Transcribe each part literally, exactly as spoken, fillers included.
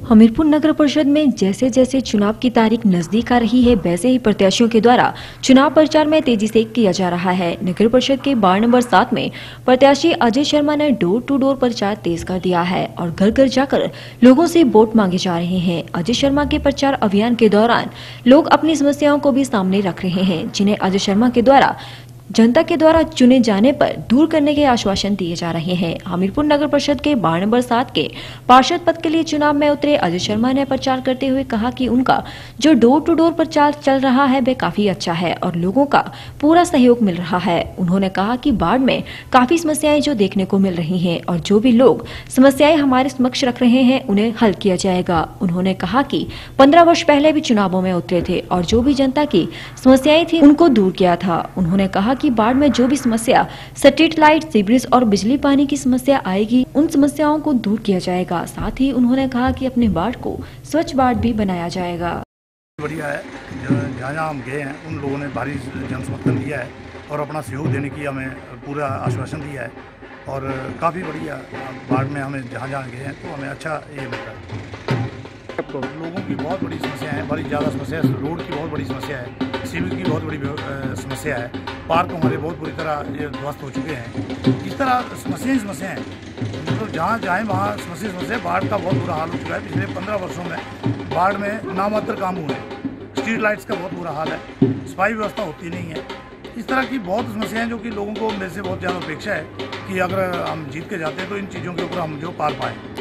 हमीरपुर नगर परिषद में जैसे जैसे चुनाव की तारीख नजदीक आ रही है, वैसे ही प्रत्याशियों के द्वारा चुनाव प्रचार में तेजी से किया जा रहा है। नगर परिषद के वार्ड नंबर सात में प्रत्याशी अजय शर्मा ने डोर टू डोर प्रचार तेज कर दिया है और घर घर जाकर लोगों से वोट मांगे जा रहे हैं। अजय शर्मा के प्रचार अभियान के दौरान लोग अपनी समस्याओं को भी सामने रख रहे हैं, जिन्हें अजय शर्मा के द्वारा जनता के द्वारा चुने जाने पर दूर करने के आश्वासन दिए जा रहे हैं। हमीरपुर नगर परिषद के वार्ड नंबर सात के पार्षद पद के लिए चुनाव में उतरे अजय शर्मा ने प्रचार करते हुए कहा कि उनका जो डोर टू डोर प्रचार चल रहा है वह काफी अच्छा है और लोगों का पूरा सहयोग मिल रहा है। उन्होंने कहा कि वार्ड में काफी समस्याएं जो देखने को मिल रही है और जो भी लोग समस्याएं हमारे समक्ष रख रहे हैं उन्हें हल किया जाएगा। उन्होंने कहा कि पंद्रह वर्ष पहले भी चुनावों में उतरे थे और जो भी जनता की समस्याएं थी उनको दूर किया था। उन्होंने कहा कि बाढ़ में जो भी समस्या स्ट्रीट लाइट, सीवरेज और बिजली पानी की समस्या आएगी उन समस्याओं को दूर किया जाएगा। साथ ही उन्होंने कहा कि अपने वार्ड को स्वच्छ वार्ड भी बनाया जाएगा। बढ़िया है, जहाँ जहाँ हम गए हैं उन लोगों ने भारी जनसमर्थन दिया है और अपना सहयोग देने की हमें पूरा आश्वासन दिया है और काफ़ी बढ़िया वार्ड में हमें जहाँ जहाँ गए हैं तो हमें अच्छा ये मिलता है। लोगों की बहुत बड़ी समस्या है, बड़ी ज़्यादा समस्या है, रोड की बहुत बड़ी समस्या है, सीवरेज की बहुत बड़ी समस्या है, पार्क हमारे बहुत बुरी तरह ये ध्वस्त हो चुके हैं। इस तरह समस्या ही समस्या है, मतलब जहाँ जाएँ वहाँ समस्या समस्या। बाढ़ का बहुत बुरा हाल हो चुका है। पिछले पंद्रह वर्षों में बाढ़ में नामात्र काम हुए हैं। स्ट्रीट लाइट्स का बहुत बुरा हाल है, सफाई व्यवस्था होती नहीं है। इस तरह की बहुत समस्याएं जो कि लोगों को मेरे से बहुत ज़्यादा अपेक्षा है कि अगर हम जीत के जाते हैं तो इन चीज़ों के ऊपर हम जो पार पाएँ।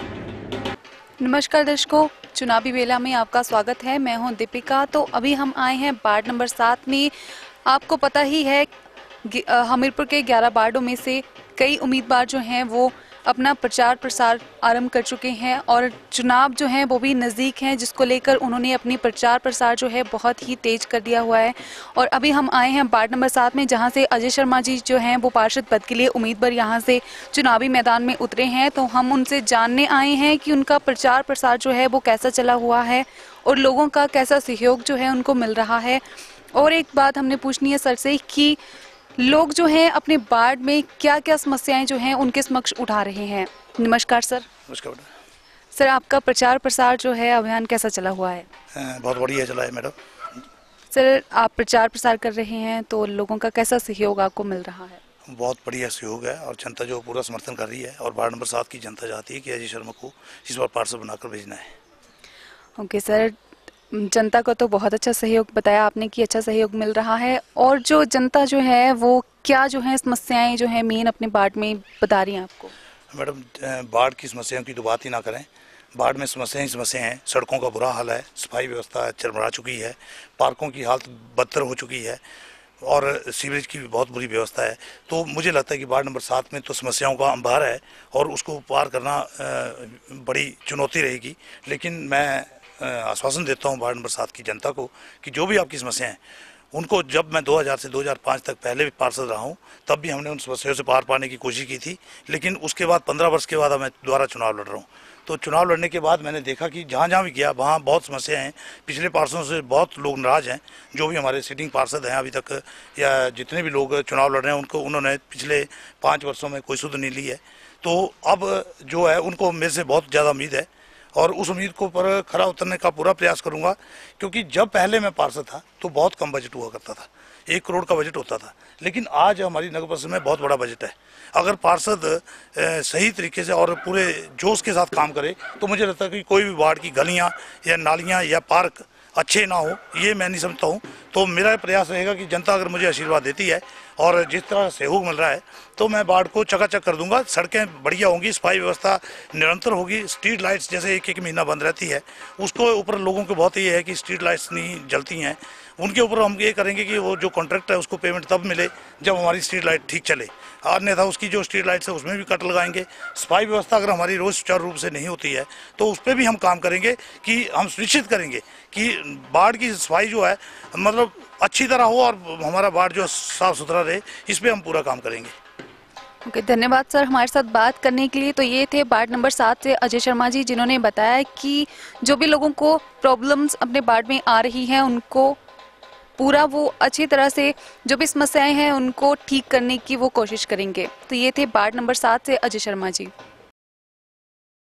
नमस्कार दर्शकों, चुनावी बेला में आपका स्वागत है। मैं हूं दीपिका। तो अभी हम आए हैं वार्ड नंबर सात में। आपको पता ही है हमीरपुर के ग्यारह वार्डों में से कई उम्मीदवार जो हैं वो अपना प्रचार प्रसार आरंभ कर चुके हैं और चुनाव जो हैं वो भी नज़दीक हैं, जिसको लेकर उन्होंने अपनी प्रचार प्रसार जो है बहुत ही तेज कर दिया हुआ है। और अभी हम आए हैं वार्ड नंबर सात में, जहां से अजय शर्मा जी जो हैं वो पार्षद पद के लिए उम्मीदवार यहां से चुनावी मैदान में उतरे हैं। तो हम उनसे जानने आए हैं कि उनका प्रचार प्रसार जो है वो कैसा चला हुआ है और लोगों का कैसा सहयोग जो है उनको मिल रहा है। और एक बात हमने पूछनी है सर से कि लोग जो हैं अपने वार्ड में क्या क्या समस्याएं जो हैं उनके समक्ष उठा रहे हैं। नमस्कार सर। नमस्कार सर, आपका प्रचार प्रसार जो है अभियान कैसा चला हुआ है? बहुत बढ़िया चला है मैडम। सर, आप प्रचार प्रसार कर रहे हैं तो लोगों का कैसा सहयोग आपको मिल रहा है? बहुत बढ़िया सहयोग है और जनता जो पूरा समर्थन कर रही है और वार्ड नंबर सात की जनता चाहती है कि अजय शर्मा को इस बार पार्षद बनाकर भेजना है। ओके सर, जनता को तो बहुत अच्छा सहयोग बताया आपने कि अच्छा सहयोग मिल रहा है। और जो जनता जो है वो क्या जो है समस्याएं जो है मेन अपने वार्ड में बता रही हैं आपको? मैडम, बाढ़ की समस्याओं की तो बात ही ना करें। बाढ़ में समस्याएं ही समस्याएं हैं। सड़कों का बुरा हाल है, सफाई व्यवस्था चरमरा चुकी है, पार्कों की हालत बदतर हो चुकी है और सीवरेज की भी बहुत बुरी व्यवस्था है। तो मुझे लगता है कि वार्ड नंबर सात में तो समस्याओं का अंबार है और उसको पार करना बड़ी चुनौती रहेगी। लेकिन मैं आश्वासन देता हूं वार्ड नंबर सात की जनता को कि जो भी आपकी समस्याएं हैं उनको, जब मैं दो हज़ार से दो हज़ार पाँच तक पहले भी पार्षद रहा हूं तब भी हमने उन समस्याओं से पार पाने की कोशिश की थी। लेकिन उसके बाद पंद्रह वर्ष के बाद मैं दोबारा चुनाव लड़ रहा हूं। तो चुनाव लड़ने के बाद मैंने देखा कि जहाँ जहाँ भी गया वहाँ बहुत समस्याएं हैं। पिछले पार्षदों से बहुत लोग नाराज हैं। जो भी हमारे सिटिंग पार्षद हैं अभी तक या जितने भी लोग चुनाव लड़ रहे हैं उनको उन्होंने पिछले पाँच वर्षों में कोई सुध नहीं ली है। तो अब जो है उनको मेरे से बहुत ज़्यादा उम्मीद है और उस उम्मीद को पर खरा उतरने का पूरा प्रयास करूंगा। क्योंकि जब पहले मैं पार्षद था तो बहुत कम बजट हुआ करता था, एक करोड़ का बजट होता था। लेकिन आज हमारी नगर परिषद में बहुत बड़ा बजट है। अगर पार्षद सही तरीके से और पूरे जोश के साथ काम करे तो मुझे लगता है कि कोई भी वार्ड की गलियां या नालियां या पार्क अच्छे ना हो, ये मैं नहीं समझता हूँ। तो मेरा प्रयास रहेगा कि जनता अगर मुझे आशीर्वाद देती है और जिस तरह सहयोग मिल रहा है तो मैं वार्ड को चकाचक कर दूंगा। सड़कें बढ़िया होंगी, सफाई व्यवस्था निरंतर होगी। स्ट्रीट लाइट्स जैसे एक एक महीना बंद रहती है उसको ऊपर लोगों को बहुत ये है कि स्ट्रीट लाइट्स नहीं जलती हैं, उनके ऊपर हम ये करेंगे कि वो जो कॉन्ट्रैक्ट है उसको पेमेंट तब मिले जब हमारी स्ट्रीट लाइट ठीक चले, अन्यथा उसकी जो स्ट्रीट लाइट्स है उसमें भी कट लगाएंगे। सफाई व्यवस्था अगर हमारी रोज़ सुचारू रूप से नहीं होती है तो उस पर भी हम काम करेंगे कि हम सुनिश्चित करेंगे कि वार्ड की सफाई जो है मतलब अच्छी तरह हो और हमारा वार्ड जो साफ सुथरा रहे, इस पर हम पूरा काम करेंगे। ओके, धन्यवाद सर हमारे साथ बात करने के लिए। तो ये थे वार्ड नंबर सात से अजय शर्मा जी, जिन्होंने बताया कि जो भी लोगों को प्रॉब्लम्स अपने वार्ड में आ रही हैं उनको पूरा वो अच्छी तरह से जो भी समस्याएं हैं उनको ठीक करने की वो कोशिश करेंगे। तो ये थे वार्ड नंबर सात से अजय शर्मा जी।